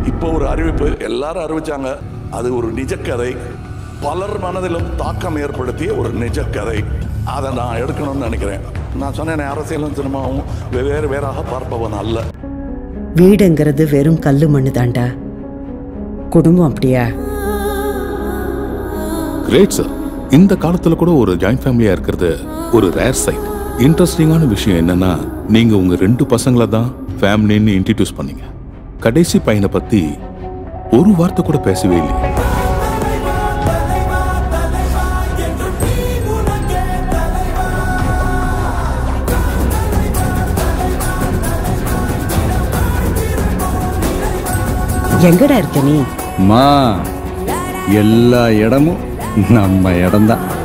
இப்போ ஒரு அறிவிப்பு எல்லாரும் அறிவிச்சாங்க. அது ஒரு நிஜக்கதை, பலர் மனதிலும் தாக்கம் ஏற்படுத்திய ஒரு நிஜக்கதை. அதை நான் எடுக்கணும்னு நினைக்கிறேன். நான் சொன்னேன், அரசியலும் சினிமாவும் வேறாக பார்ப்பவன் அல்ல. வீடுங்கிறது வெறும் கல்லு மண்ணு தாண்டா. குடும்பம் அப்படியா? Great sir. இந்த காலத்துல கூட ஒரு ஜாயிண்ட் ஃபேமிலியா இருக்கிறது ஒரு ரேர் சைட். இன்ட்ரெஸ்டிங்கான விஷயம் என்னன்னா, நீங்க உங்க 2 பசங்களை தான் ஃபேமிலின்னு இன்ட்ரடியூஸ் பண்ணீங்க. கடைசி பையனை பத்தி ஒரு வார்த்தை கூட பேசவே இல்லை. எங்கடா இருக்க நீ? எல்லா இடமும் நம்ம இடம்தான்.